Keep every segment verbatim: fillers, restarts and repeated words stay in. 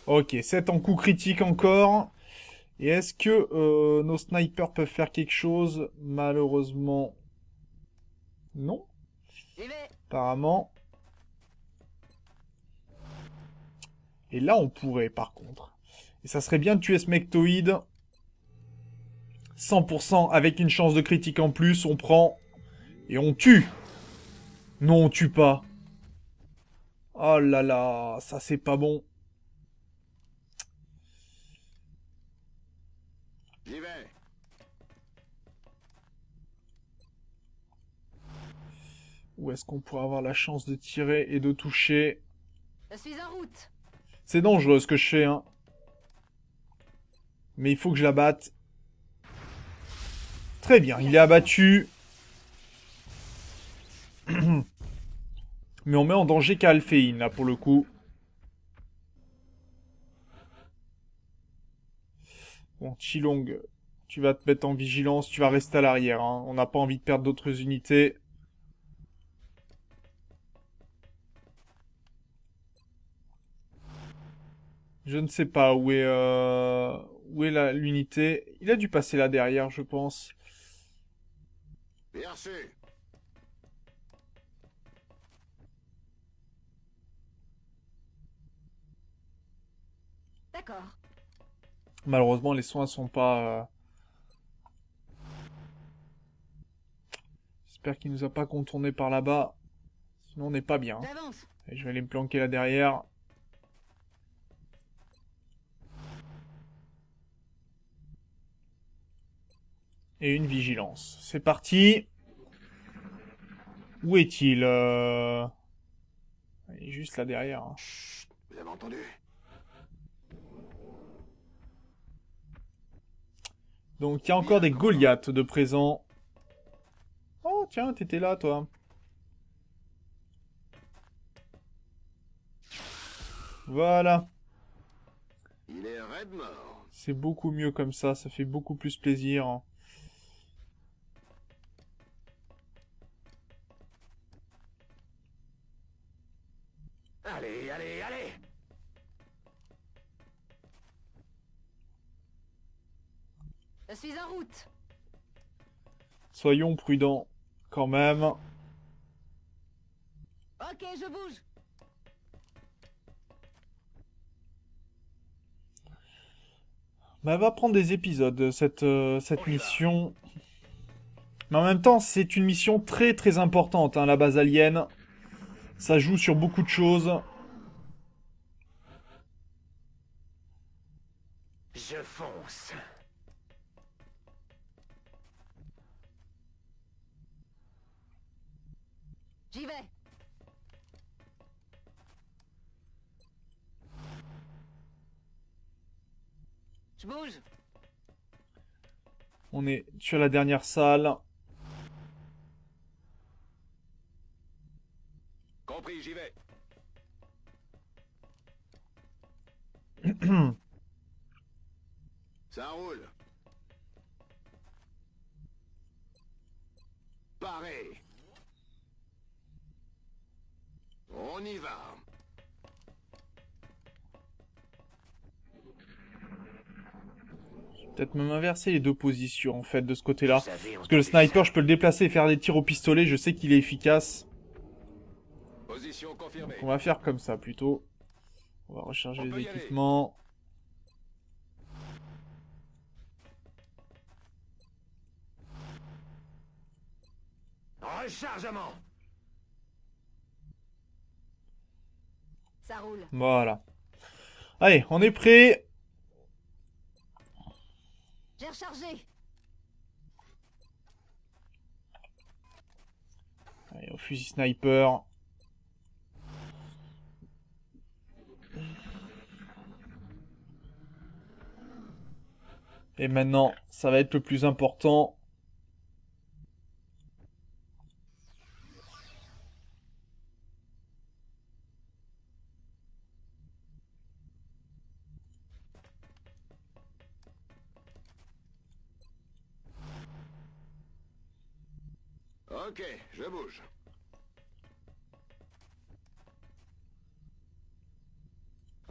Ok, sept en coup critique encore. Et est-ce que euh, nos snipers peuvent faire quelque chose? Malheureusement, non. J'y vais. Apparemment. Et là, on pourrait, par contre. Et ça serait bien de tuer ce mectoïde. cent pour cent avec une chance de critique en plus. On prend et on tue. Non, on tue pas. Oh là là, ça c'est pas bon. J'y vais. Où est-ce qu'on pourrait avoir la chance de tirer et de toucher? Je suis en route. C'est dangereux ce que je fais, hein. Mais il faut que je la batte. Très bien, il est abattu. Mais on met en danger Kalfein, là, pour le coup. Bon, Chilong, tu vas te mettre en vigilance, tu vas rester à l'arrière, hein. On n'a pas envie de perdre d'autres unités. Je ne sais pas où est, euh, où est la- l'unité. Il a dû passer là derrière, je pense. Bien sûr. D'accord. Malheureusement, les soins sont pas... euh, J'espère qu'il nous a pas contourné par là-bas. Sinon, on n'est pas bien. J'avance. Et je vais aller me planquer là derrière. Et une vigilance. C'est parti. Où est-il euh... Il est juste là derrière, hein. Chut, vous avez entendu? Donc, il y a encore Bien, des commandant. Goliaths de présent. Oh, tiens, t'étais là, toi. Voilà. Il est raide mort. C'est beaucoup mieux comme ça. Ça fait beaucoup plus plaisir. Allez, allez, allez. Je suis en route. Soyons prudents. Quand même. Ok, je bouge. Bah, elle va prendre des épisodes, cette, euh, cette On y va. mission. Mais en même temps, c'est une mission très très importante, hein, la base alien. Ça joue sur beaucoup de choses. Je fonce. J'y vais. Je bouge. On est sur la dernière salle. Compris, j'y vais. Ça roule. Paré. On y va. Peut-être même inverser les deux positions en fait de ce Vous côté-là. avez Parce que le entendu sniper, ça? je peux le déplacer et faire des tirs au pistolet. Je sais qu'il est efficace. Position Donc confirmée. on va faire comme ça plutôt. On va recharger On peut les y aller. équipements. Rechargement. Ça roule. Voilà. Allez, on est prêt. J'ai rechargé. Allez, au fusil sniper. Et maintenant, ça va être le plus important. Ok, je bouge.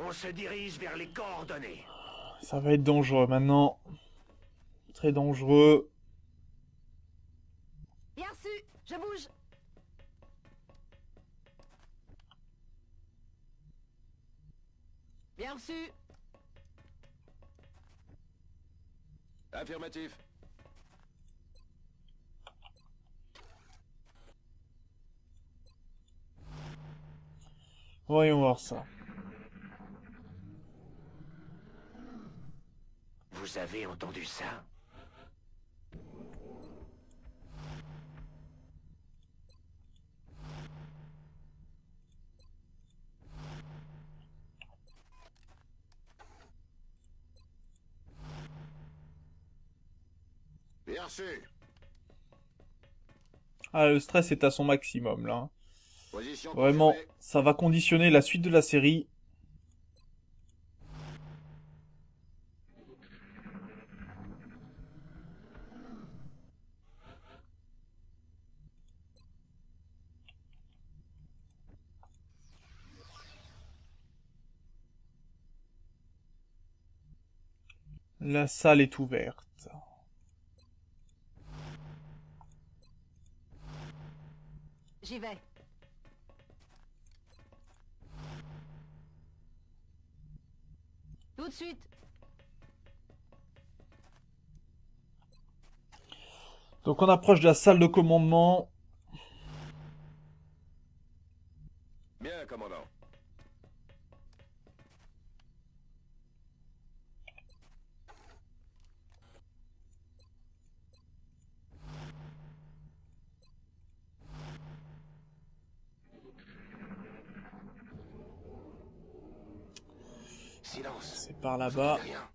On se dirige vers les coordonnées. Ça va être dangereux maintenant. Très dangereux. Bien reçu. Je bouge. Bien reçu. Affirmatif. Voyons voir ça. Vous avez entendu ça? Bien reçu. Ah, le stress est à son maximum là. Position Vraiment, confirmée. ça va conditionner la suite de la série. La salle est ouverte. J'y vais. Tout de suite. Donc on approche de la salle de commandement. Bien, commandant. Silence. C'est par là-bas. Rien.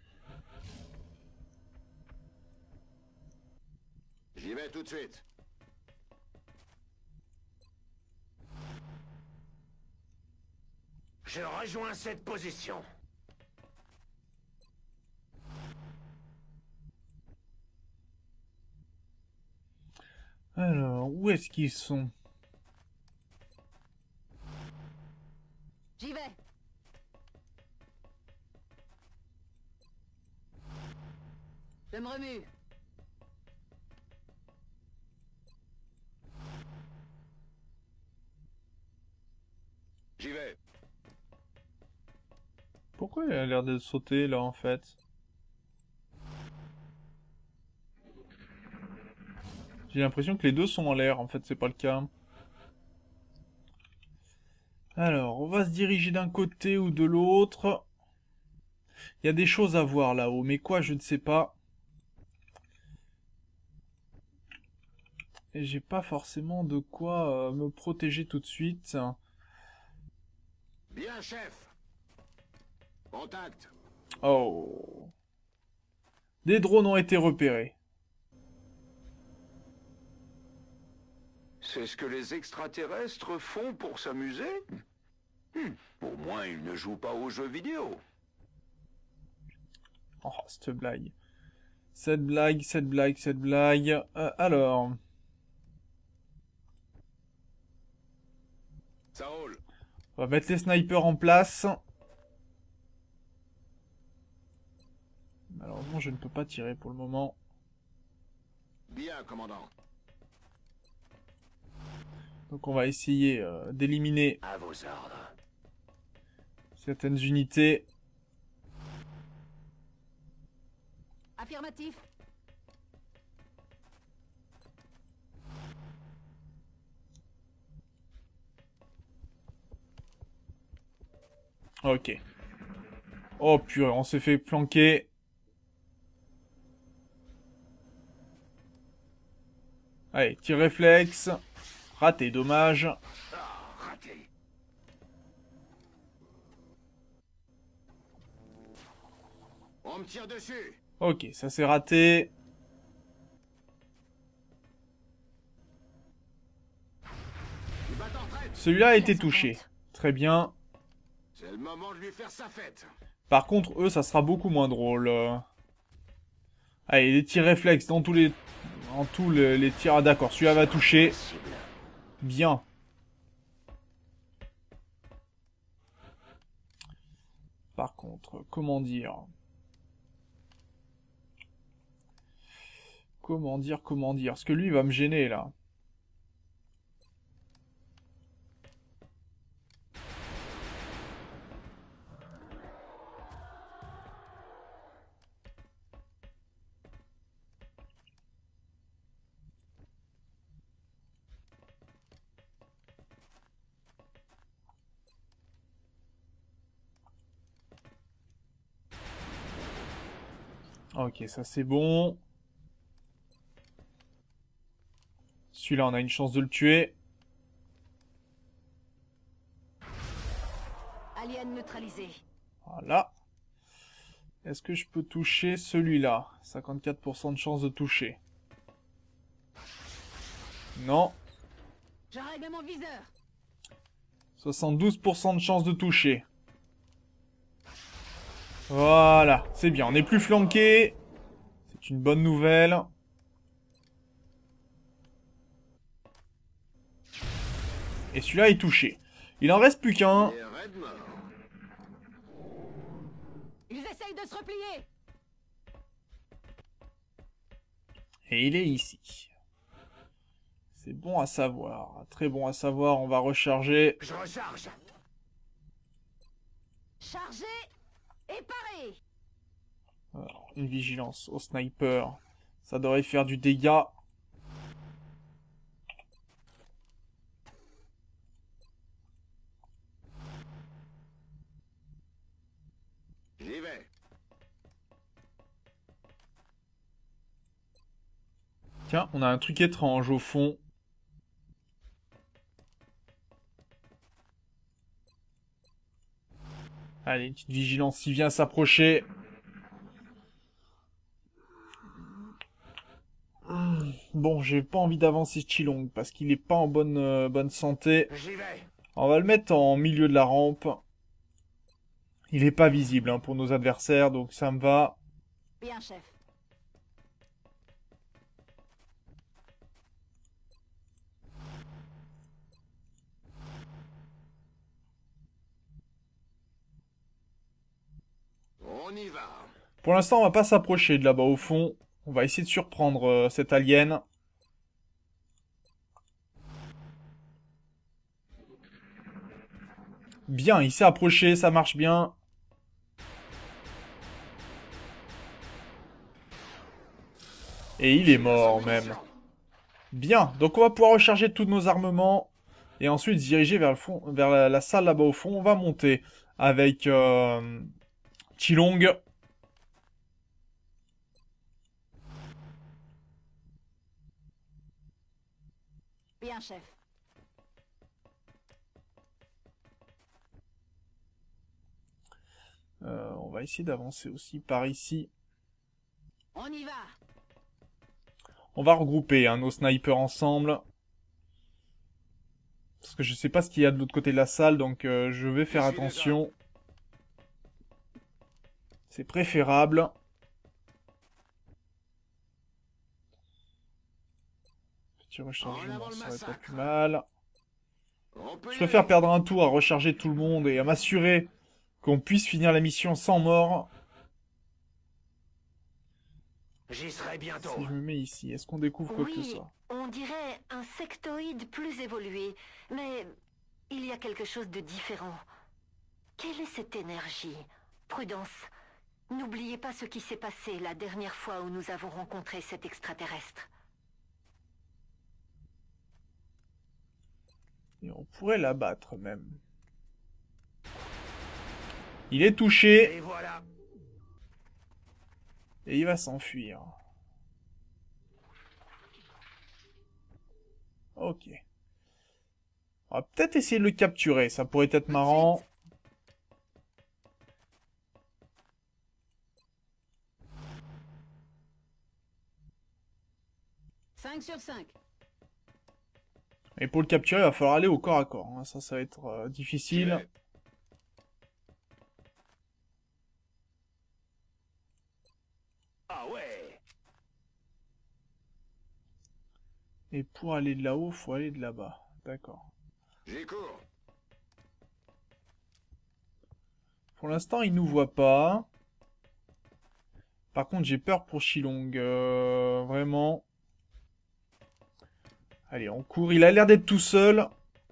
J'y vais tout de suite. Je rejoins cette position. Alors, où est-ce qu'ils sont? J'y vais. Je me remue. J'y vais. Pourquoi il a l'air de sauter là en fait? J'ai l'impression que les deux sont en l'air, en fait c'est pas le cas. Alors, on va se diriger d'un côté ou de l'autre. Il y a des choses à voir là-haut, mais quoi je ne sais pas. Et j'ai pas forcément de quoi euh, me protéger tout de suite. Bien, chef. Contact. Oh. Des drones ont été repérés. C'est ce que les extraterrestres font pour s'amuser? Hmm, Au moins, ils ne jouent pas aux jeux vidéo. Oh, cette blague. Cette blague, cette blague, cette blague. Euh, alors. Ça roule. On va mettre les snipers en place. Malheureusement, je ne peux pas tirer pour le moment. Bien, commandant. Donc on va essayer euh, d'éliminer À vos ordres. certaines unités. Affirmatif. Ok. Oh purée, on s'est fait flanquer. Allez, tir réflexe. Raté, dommage. Ah, raté. On me tire dessus. Ok, ça c'est raté. Il bat en retraite. Celui-là a été touché. Très bien. C'est le moment de lui faire sa fête. Par contre, eux, ça sera beaucoup moins drôle. Euh. Allez, les tirs réflexes dans tous les... Dans tous les, les tirs... Ah, d'accord, celui-là va toucher. Bien. Par contre, comment dire? Comment dire, comment dire? Parce que lui, il va me gêner, là. Ok, ça c'est bon. Celui-là, on a une chance de le tuer. Alien neutralisé. Voilà. Est-ce que je peux toucher celui-là? cinquante-quatre pour cent de chance de toucher. Non. Je règle mon viseur. soixante-douze pour cent de chance de toucher. Voilà, c'est bien. On n'est plus flanqué. C'est une bonne nouvelle. Et celui-là est touché. Il en reste plus qu'un. Et raide mort. Ils essayent de se replier. Et il est ici. C'est bon à savoir. Très bon à savoir. On va recharger. Je recharge. Chargé et paré. Alors, une vigilance au sniper. Ça devrait faire du dégât. J'y vais. Tiens, on a un truc étrange au fond. Allez, une petite vigilance s'il vient s'approcher. Bon, j'ai pas envie d'avancer Chilong parce qu'il est pas en bonne, euh, bonne santé. J'y vais. On va le mettre en milieu de la rampe. Il est pas visible hein, pour nos adversaires, donc ça me va. Bien, chef. On y va. Pour l'instant, on va pas s'approcher de là-bas au fond. On va essayer de surprendre euh, cet alien. Bien, il s'est approché, ça marche bien. Et il est mort même. Bien, donc on va pouvoir recharger tous nos armements. Et ensuite se diriger vers le fond, vers la, la salle là-bas au fond. On va monter avec euh, Chilong. Bien, chef. Euh, on va essayer d'avancer aussi par ici. On y va. On va regrouper hein, nos snipers ensemble. Parce que je sais pas ce qu'il y a de l'autre côté de la salle, donc euh, je vais faire attention. C'est préférable. Petit rechargement, ça serait pas plus mal. Je préfère perdre un tour à recharger tout le monde et à m'assurer qu'on puisse finir la mission sans mort. J'y serai bientôt. Si je me mets ici, est-ce qu'on découvre quoi que ce Oui, soit? on dirait un sectoïde plus évolué, mais il y a quelque chose de différent. Quelle est cette énergie? Prudence, n'oubliez pas ce qui s'est passé la dernière fois où nous avons rencontré cet extraterrestre. Et on pourrait l'abattre même. Il est touché Et voilà. et il va s'enfuir. Ok. On va peut-être essayer de le capturer, ça pourrait être marrant. cinq sur cinq. Et pour le capturer, il va falloir aller au corps à corps. hein. Ça, ça va être euh, J'y difficile. vais. Ah ouais. Et pour aller de là-haut, faut aller de là-bas. D'accord. J'y cours. Pour l'instant, il nous voit pas. Par contre, j'ai peur pour Shilong. Euh, vraiment. Allez, on court. Il a l'air d'être tout seul.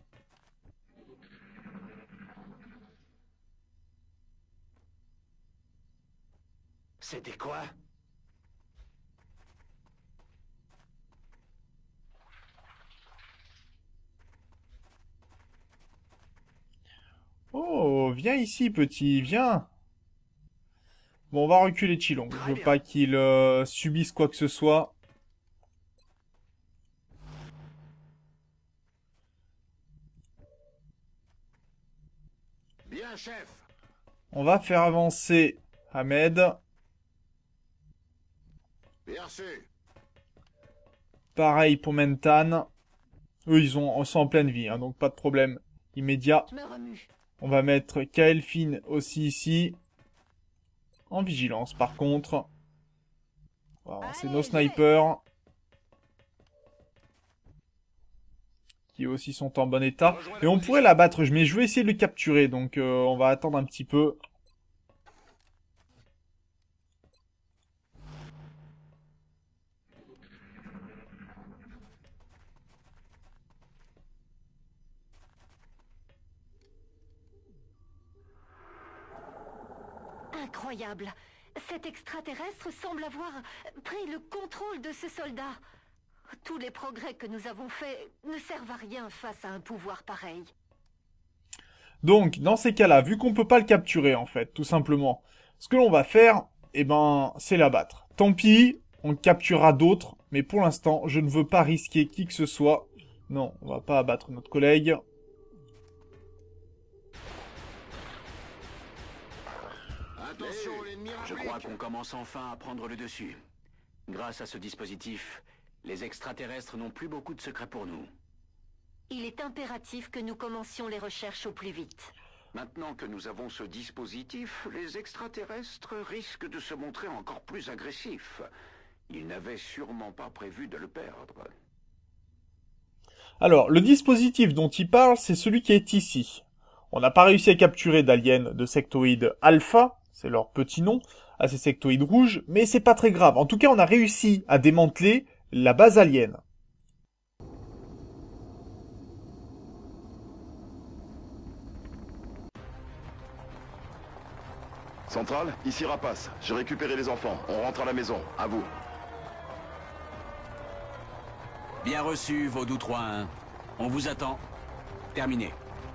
C'était quoi? Oh, viens ici, petit, viens. Bon, on va reculer Chilong. Je veux pas qu'il euh, subisse quoi que ce soit. Bien, chef. On va faire avancer Ahmed. Bien sûr. Pareil pour Mentan. Eux, ils ont, sont en pleine vie, hein, donc pas de problème immédiat. Je me remue. On va mettre Kael'Fin aussi ici. En vigilance, par contre. Voilà, c'est nos snipers. Qui aussi sont en bon état. Et on pourrait l'abattre, mais je vais essayer de le capturer. Donc euh, on va attendre un petit peu. Incroyable. Cet extraterrestre semble avoir pris le contrôle de ce soldat. Tous les progrès que nous avons faits ne servent à rien face à un pouvoir pareil. Donc, dans ces cas-là, vu qu'on peut pas le capturer, en fait, tout simplement, ce que l'on va faire, eh ben, c'est l'abattre. Tant pis, on capturera d'autres, mais pour l'instant, je ne veux pas risquer qui que ce soit. Non, on va pas abattre notre collègue. Attention, l'ennemi Je crois qu'on commence enfin à prendre le dessus. Grâce à ce dispositif, les extraterrestres n'ont plus beaucoup de secrets pour nous. Il est impératif que nous commencions les recherches au plus vite. Maintenant que nous avons ce dispositif, les extraterrestres risquent de se montrer encore plus agressifs. Ils n'avaient sûrement pas prévu de le perdre. Alors, le dispositif dont il parle, c'est celui qui est ici. On n'a pas réussi à capturer d'aliens de sectoïdes alpha, c'est leur petit nom, à ces sectoïdes rouges, mais c'est pas très grave. En tout cas, on a réussi à démanteler la base alien. Centrale, ici Rapace. J'ai récupéré les enfants. On rentre à la maison. À vous. Bien reçu, Vaudou trois un. On vous attend. Terminé.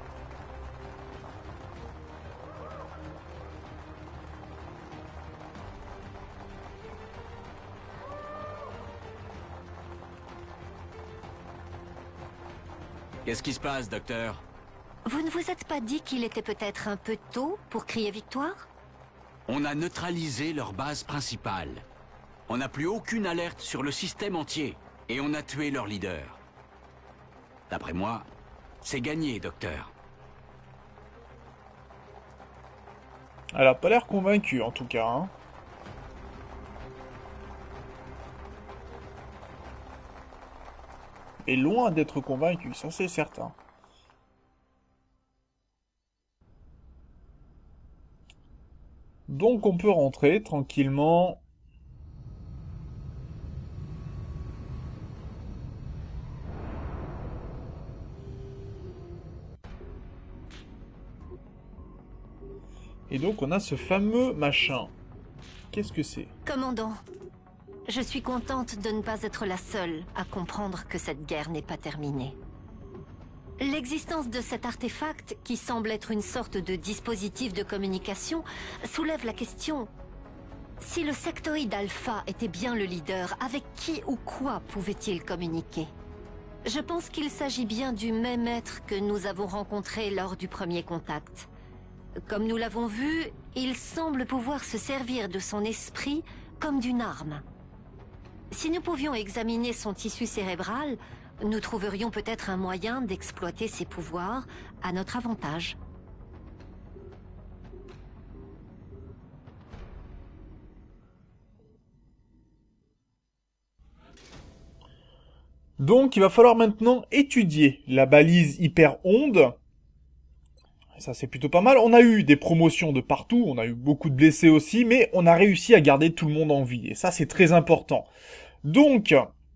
Qu'est-ce qui se passe, docteur? Vous ne vous êtes pas dit qu'il était peut-être un peu tôt pour crier victoire? On a neutralisé leur base principale. On n'a plus aucune alerte sur le système entier. Et on a tué leur leader. D'après moi, c'est gagné, docteur. Elle a pas l'air convaincue, en tout cas. Hein. Et loin d'être convaincue, ça c'est certain. Donc on peut rentrer tranquillement. Et donc on a ce fameux machin. Qu'est-ce que c'est? Commandant, je suis contente de ne pas être la seule à comprendre que cette guerre n'est pas terminée. L'existence de cet artefact, qui semble être une sorte de dispositif de communication, soulève la question: si le sectoïde alpha était bien le leader, avec qui ou quoi pouvait-il communiquer? Je pense qu'il s'agit bien du même être que nous avons rencontré lors du premier contact. Comme nous l'avons vu, il semble pouvoir se servir de son esprit comme d'une arme. Si nous pouvions examiner son tissu cérébral, nous trouverions peut-être un moyen d'exploiter ses pouvoirs à notre avantage. Donc il va falloir maintenant étudier la balise hyper-onde. Ça, c'est plutôt pas mal. On a eu des promotions de partout, on a eu beaucoup de blessés aussi, mais on a réussi à garder tout le monde en vie. Et ça, c'est très important. Donc,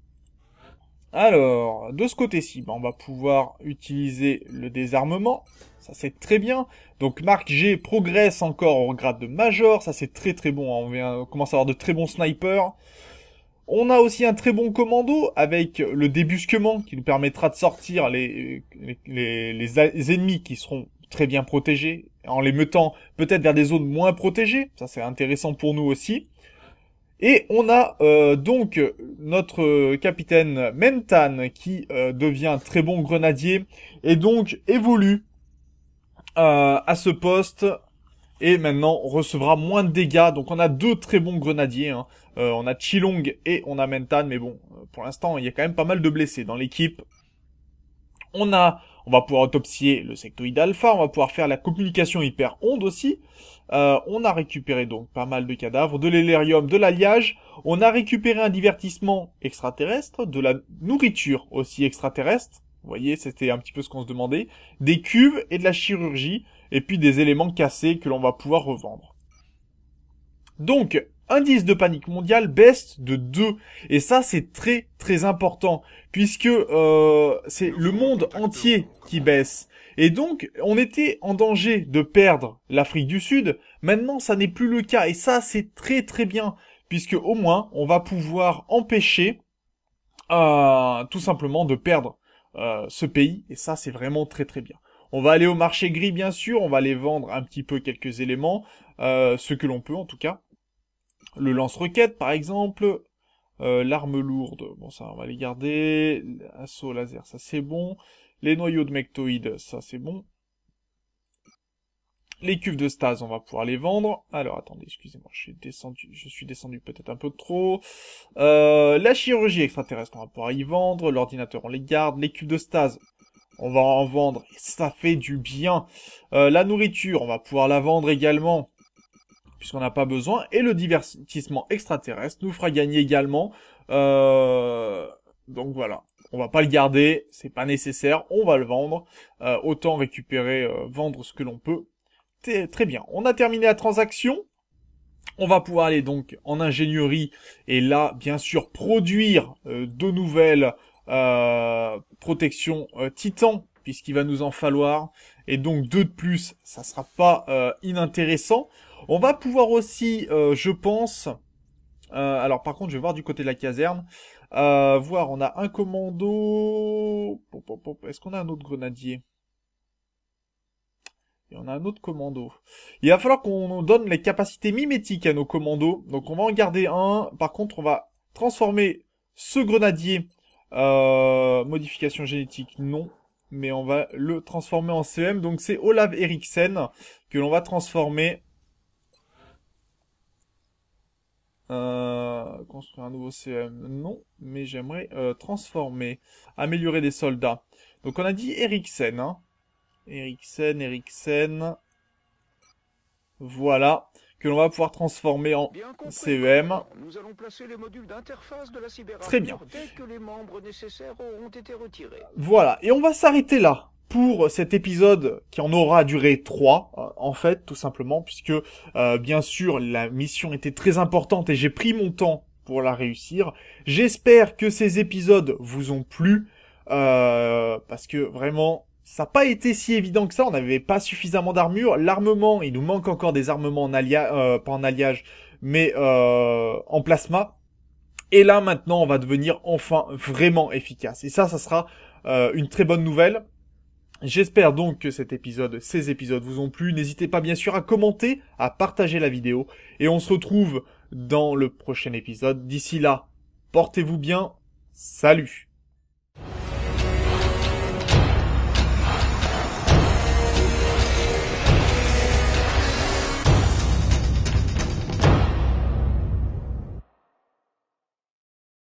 alors, de ce côté-ci, ben, on va pouvoir utiliser le désarmement. Ça, c'est très bien. Donc, Mark G progresse encore au grade de Major. Ça, c'est très très bon. On, vient, on commence à avoir de très bons snipers. On a aussi un très bon commando avec le débusquement qui nous permettra de sortir les, les, les, les ennemis qui seront très bien protégés, en les mettant peut-être vers des zones moins protégées. Ça, c'est intéressant pour nous aussi. Et on a euh, donc notre capitaine Mentan qui euh, devient très bon grenadier et donc évolue euh, à ce poste et maintenant recevra moins de dégâts. Donc on a deux très bons grenadiers. Hein. Euh, on a Chilong et on a Mentan, mais bon, pour l'instant il y a quand même pas mal de blessés dans l'équipe. On a On va pouvoir autopsier le sectoïde alpha, on va pouvoir faire la communication hyper onde aussi. Euh, on a récupéré donc pas mal de cadavres, de l'hélérium, de l'alliage. On a récupéré un divertissement extraterrestre, de la nourriture aussi extraterrestre. Vous voyez, c'était un petit peu ce qu'on se demandait. Des cuves et de la chirurgie, et puis des éléments cassés que l'on va pouvoir revendre. Donc, indice de panique mondiale baisse de deux. Et ça, c'est très très important, puisque euh, c'est le monde entier qui baisse. Et donc, on était en danger de perdre l'Afrique du Sud. Maintenant, ça n'est plus le cas. Et ça, c'est très très bien, puisque au moins, on va pouvoir empêcher euh, tout simplement de perdre euh, ce pays. Et ça, c'est vraiment très très bien. On va aller au marché gris, bien sûr. On va aller vendre un petit peu quelques éléments, euh, ce que l'on peut en tout cas. Le lance-roquette, par exemple. Euh, l'arme lourde, bon ça, on va les garder. Assaut laser, ça c'est bon. Les noyaux de mectoïdes, ça c'est bon. Les cuves de stase, on va pouvoir les vendre. Alors, attendez, excusez-moi, je suis descendu, je suis descendu peut-être un peu trop. Euh, la chirurgie extraterrestre, on va pouvoir y vendre. L'ordinateur, on les garde. Les cuves de stase, on va en vendre. Et ça fait du bien. Euh, la nourriture, on va pouvoir la vendre également, puisqu'on n'a pas besoin. Et le divertissement extraterrestre nous fera gagner également. Euh... Donc voilà, on va pas le garder, c'est pas nécessaire, on va le vendre. Euh, autant récupérer, euh, vendre ce que l'on peut. T- très bien, on a terminé la transaction. On va pouvoir aller donc en ingénierie et là, bien sûr, produire euh, de nouvelles euh, protections euh, Titan, puisqu'il va nous en falloir. Et donc deux de plus, ça sera pas euh, inintéressant. On va pouvoir aussi, euh, je pense... Euh, alors par contre, je vais voir du côté de la caserne. Euh, voir, on a un commando... Est-ce qu'on a un autre grenadier? Et on a un autre commando. Il va falloir qu'on donne les capacités mimétiques à nos commandos. Donc on va en garder un. Par contre, on va transformer ce grenadier. Euh, modification génétique, non. Mais on va le transformer en C M. Donc c'est Olav Eriksen que l'on va transformer. Euh, construire un nouveau C M, non. Mais j'aimerais euh, transformer. Améliorer des soldats. Donc on a dit Eriksen, hein. Eriksen, Eriksen. Voilà. Que l'on va pouvoir transformer en C E M. Nous allons placer les modules d'interface de la cyberarmure Très bien. dès que les membres nécessaires auront été retirés. Voilà. Et on va s'arrêter là pour cet épisode qui en aura duré trois, en fait, tout simplement, puisque, euh, bien sûr, la mission était très importante et j'ai pris mon temps pour la réussir. J'espère que ces épisodes vous ont plu, euh, parce que vraiment... ça n'a pas été si évident que ça, on n'avait pas suffisamment d'armure. L'armement, il nous manque encore des armements en alliage, euh, pas en alliage, mais euh, en plasma. Et là, maintenant, on va devenir enfin vraiment efficace. Et ça, ça sera euh, une très bonne nouvelle. J'espère donc que cet épisode, ces épisodes vous ont plu. N'hésitez pas bien sûr à commenter, à partager la vidéo. Et on se retrouve dans le prochain épisode. D'ici là, portez-vous bien. Salut!